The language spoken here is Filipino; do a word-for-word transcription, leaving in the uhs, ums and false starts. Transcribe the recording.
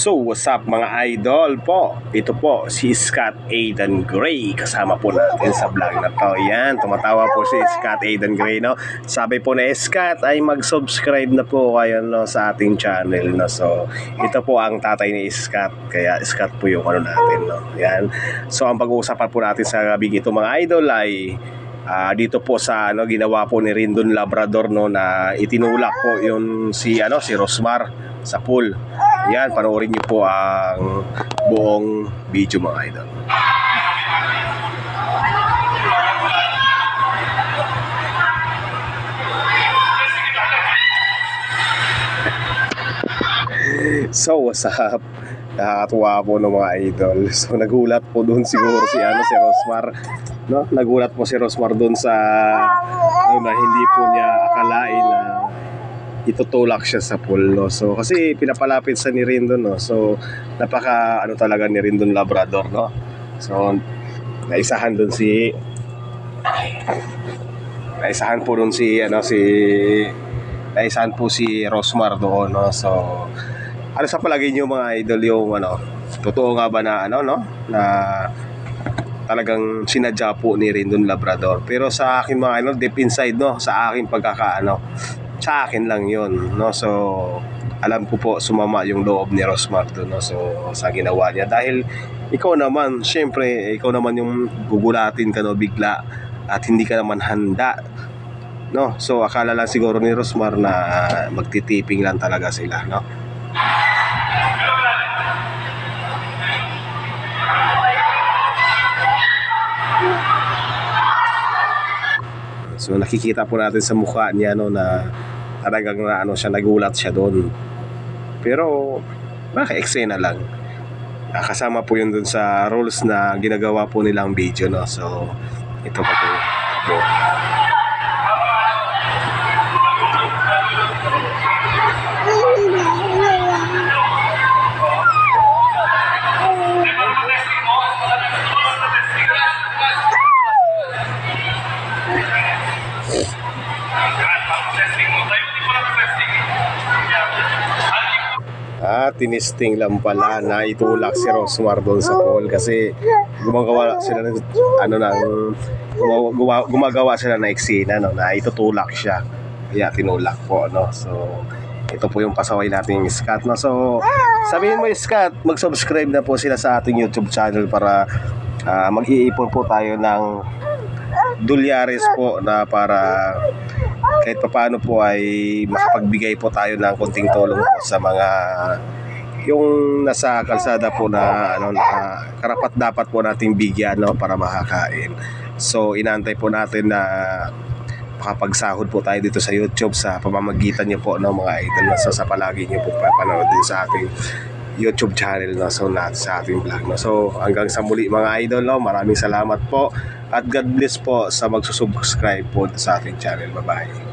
So, what's up mga idol po? Ito po si Scott Aidan Gray. Kasama po natin sa vlog na to. Yan, tumatawa po si Scott Aidan Gray, no? Sabi po na Scott ay mag-subscribe na po kayo, no, sa ating channel, no? So, ito po ang tatay ni Scott. Kaya Scott po yung ano natin, no? Yan. So, ang pag-uusapan po natin sa gabi ito mga idol ay Uh, dito po sa ano ginawa po ni Rendon Labrador, no, na itinulak po yung si ano si Rosmar sa pool. Yan, panoorin niyo po ang buong video mga idol. So, what's up? Nakakatuwa po ng mga idol. So, nagulat po doon siguro si ano si Rosmar, no? Nagulat po si Rosmar doon sa ano, na hindi po niya akalain na itutulak siya sa pool, no? So, kasi pinapalapit sa ni Rendon, no? So, napaka ano talaga ni Rendon Labrador, no? So, naisahan doon si naisahan po doon si ano si naisahan po si Rosmar doon, no? So, ano sa palagay niyo mga idol, yung ano, totoo nga ba na ano, no, na talagang sinadya po ni Rendon Labrador? Pero sa akin mga idol, deep inside, no, sa akin pagkakaano, sa akin lang yun, no? So, alam ko po sumama yung loob ni Rosmar doon, no? So, sa ginawa niya, dahil ikaw naman, syempre ikaw naman yung gugulatin ka, no, bigla, at hindi ka naman handa, no? So, akala lang siguro ni Rosmar na magtitiping lang talaga sila, no? So, nakikita po natin sa mukha niya, no, na talagang na, ano, siya, nagulat siya doon. Pero naka-eksena lang. Kasama po yun doon sa rules na ginagawa po nilang video, no. So, ito pa po. po. Ah, tinisting lang pala na itulak si Rosmar doon sa pool kasi gumagawa sila ng ano nang gumagawa, gumagawa sila ng eksena, no, na itutulak siya. Kaya tinulak po, no. So, ito po yung pasaway nating Scott, no. So, sabihin mo Scott, mag-subscribe na po sila sa ating YouTube channel para uh, mag-iipon po tayo ng dolyares po na para kahit papaano po ay makapagbigay po tayo ng konting tulong po sa mga yung nasa kalsada po na ano na karapat dapat po nating bigyan, no, para makakain. So, inaantay po natin na makapagsahod po tayo dito sa YouTube sa pamamagitan niyo po, no, mga idol. So, sa palagi niyo po papanood din sa ating YouTube channel, no, so na sa ating vlog, no. So, hanggang sa muli mga idol, no, maraming salamat po at God bless po sa magsusubscribe po sa ating channel. Bye bye.